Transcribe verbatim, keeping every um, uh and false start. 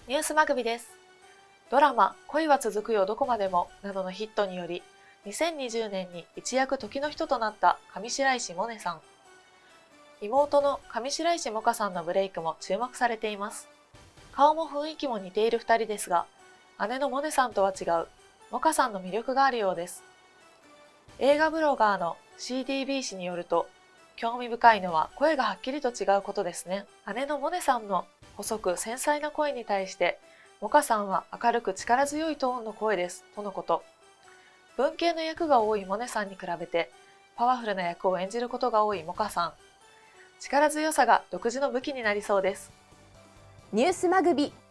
ニュースマグビです。ドラマ「恋は続くよどこまでも」などのヒットにより、にせんにじゅうねんに一躍時の人となった上白石萌音さん。妹の上白石萌歌さんのブレイクも注目されています。顔も雰囲気も似ているふたりですが、姉の萌音さんとは違う萌歌さんの魅力があるようです。映画ブロガーの シーディービー 氏によると、興味深いのは声がはっきりと違うことですね。姉の萌音さんの細く繊細な声に対して、萌歌さんは明るく力強いトーンの声ですとのこと。文系の役が多い萌音さんに比べて、パワフルな役を演じることが多い萌歌さん。力強さが独自の武器になりそうです。 ニュースマグビ